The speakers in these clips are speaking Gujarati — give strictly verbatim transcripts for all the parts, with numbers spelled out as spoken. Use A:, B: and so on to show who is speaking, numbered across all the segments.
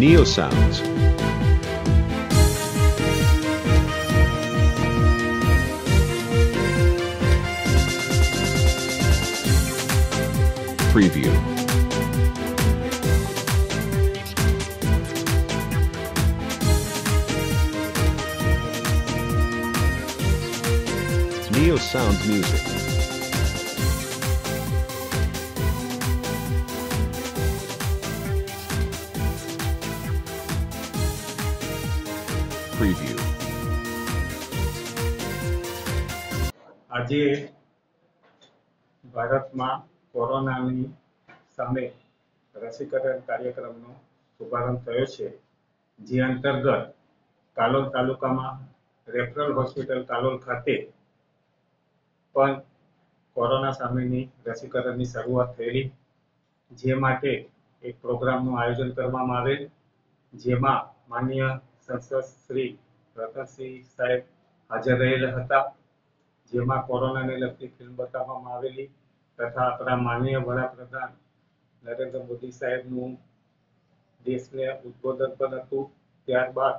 A: Neo Sounds. Preview. Neo Sounds Music. Preview.
B: આજે ભારતમાં કોરોનાની સામે રસીકરણ કાર્યક્રમનો શુભારંભ થયો છે, જે અંતર્ગત કાલોલ તાલુકામાં રેફરલ હોસ્પિટલ કાલોલ ખાતે પણ કોરોના સામેની રસીકરણની શરૂઆત થયેલી, જે માટે એક પ્રોગ્રામનું આયોજન કરવામાં આવેલ, જેમાં માનનીય સંસદ શ્રી રતનસિંહ સાહેબ હાજર રહેલા હતા, જેમાં કોરોનાને લગતી ફિલ્મ બતાવવામાં આવેલી તથા આપણા માનનીય વડાપ્રધાન નરેન્દ્ર મોદી સાહેબનું દેશને ઉદ્બોધન પણ હતું. ત્યારબાદ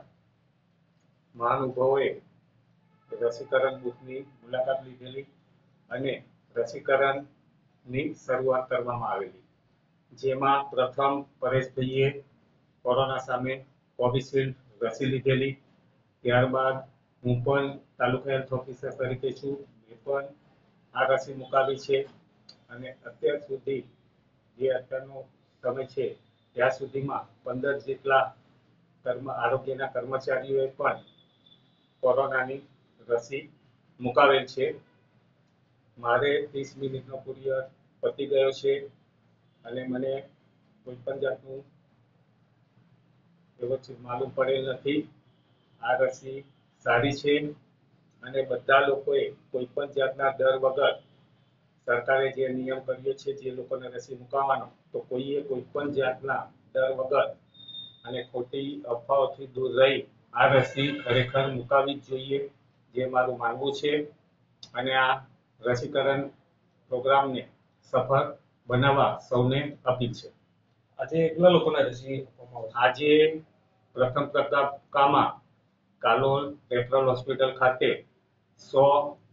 B: મહાનુભાવોએ રસીકરણ બૂથની મુલાકાત લીધેલી અને રસીકરણની શરૂઆત કરવામાં આવેલી, જેમાં પ્રથમ પરેશભાઈએ કોરોના સામે કોવિશિલ્ડ રસી લીધેલી. ત્યારબાદ હું પણ તાલુકા હેલ્થ ઓફિસર તરીકે છું, મેં પણ આ રસી મુકાવી છે અને અત્યાર સુધી જે અત્યારનો સમય છે ત્યાં સુધીમાં પંદર જેટલા કર્મ આરોગ્યના કર્મચારીઓએ પણ કોરોનાની રસી મુકાવેલ છે. મારે ત્રીસ મિનિટનો પીરિયડ પતી ગયો છે અને મને કોઈ પણ જાતનું વ્યવસ્થિત માલુમ પડેલ નથી. આ રસી સારી છે અને બધા લોકોએ કોઈ પણ જાતના ડર વગર સરકારે જે નિયમ કર્યો છે જે લોકોને રસી મુકાવવાનો, તો કોઈએ કોઈ પણ જાતના ડર વગર અને ખોટી અફવાઓથી દૂર રહી આ રસી ખરેખર મુકાવવી જ જોઈએ, જે મારું માનવું છે. અને આ રસીકરણ પ્રોગ્રામને સફળ બનાવવા સૌને અપીલ છે.
C: આજે કેટલા લોકોને રસી આપવામાં આવશે?
B: આજે પ્રથમ તબક્કામાં કાલોલ રેફરલ હોસ્પિટલ ખાતે સો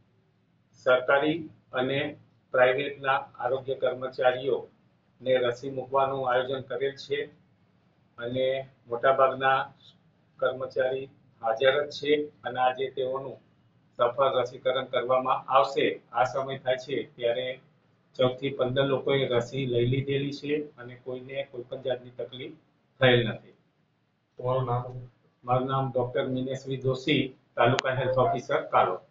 B: સરકારી અને પ્રાઇવેટના આરોગ્ય કર્મચારીઓને રસી મૂકવાનું આયોજન કરેલ છે અને મોટાભાગના કર્મચારી હાજર જ છે અને આજે તેઓનું સફળ રસીકરણ કરવામાં આવશે. આ સમય થાય છે ત્યારે ચૌદથી પંદર લોકોએ રસી લઈ લીધેલી છે અને કોઈને કોઈ પણ જાતની તકલીફ થયેલ નથી.
C: તમારું નામ?
B: મારું નામ doctor Mineshree Joshi, taluka health officer Kalol.